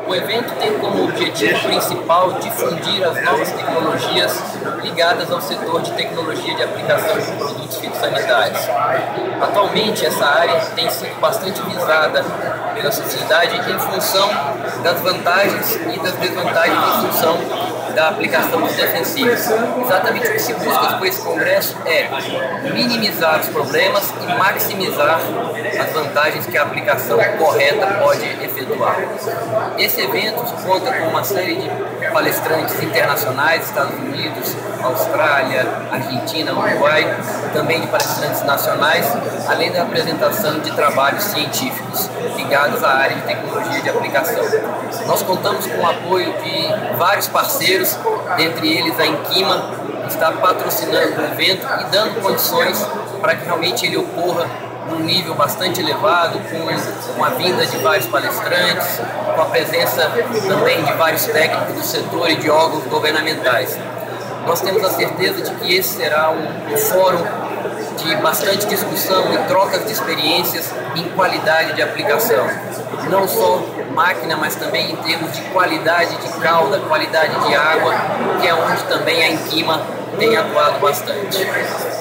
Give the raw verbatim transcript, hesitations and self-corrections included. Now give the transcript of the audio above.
O evento tem como objetivo principal difundir as novas tecnologias ligadas ao setor de tecnologia de aplicação de produtos fitossanitários. Atualmente, essa área tem sido bastante visada pela sociedade em função das vantagens e das desvantagens em função da aplicação dos defensivos. Exatamente o que se busca com esse congresso é minimizar os problemas e maximizar as vantagens que a aplicação correta pode efetuar. Esse evento conta com uma série de palestrantes internacionais, Estados Unidos, Austrália, Argentina, Uruguai, também de palestrantes nacionais, além da apresentação de trabalhos científicos ligados à área de tecnologia de aplicação. Nós contamos com o apoio de vários parceiros, dentre eles a Enquima, que está patrocinando o evento e dando condições para que realmente ele ocorra num nível bastante elevado, com, com a vinda de vários palestrantes, com a presença também de vários técnicos do setor e de órgãos governamentais. Nós temos a certeza de que esse será um, um fórum de bastante discussão e trocas de experiências em qualidade de aplicação. Não só máquina, mas também em termos de qualidade de calda, qualidade de água, que é onde também a Enquima tem atuado bastante.